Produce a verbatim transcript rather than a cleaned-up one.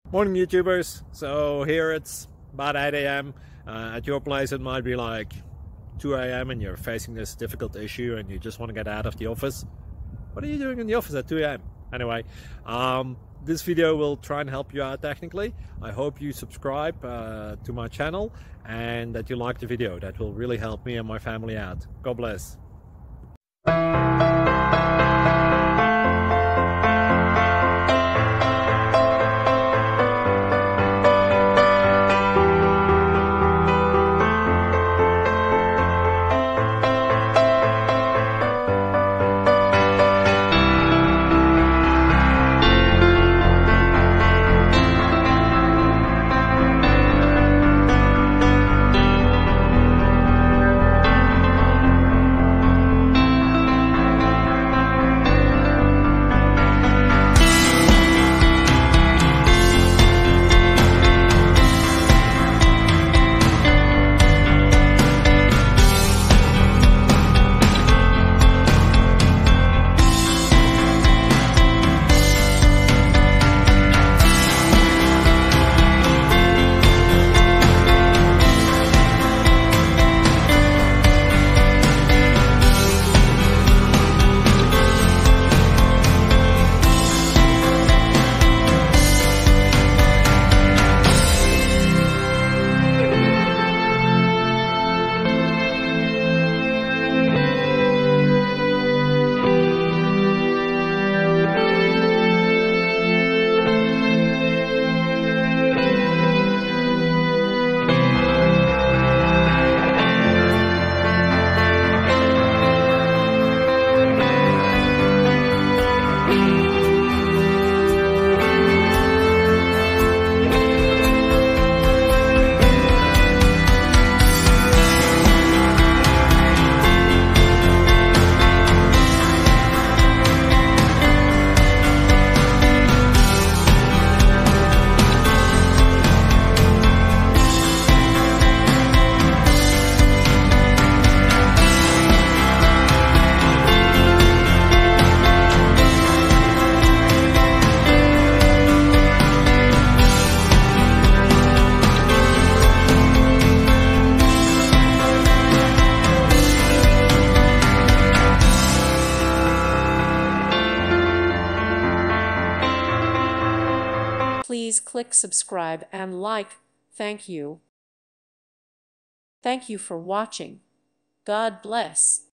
Morning YouTubers. So here it's about eight A M Uh, at your place it might be like two A M and you're facing this difficult issue and you just want to get out of the office. What are you doing in the office at two A M? Anyway, um, this video will try and help you out technically. I hope you subscribe uh, to my channel and that you like the video. That will really help me and my family out. God bless. Please click subscribe and like. Thank you. Thank you for watching. God bless.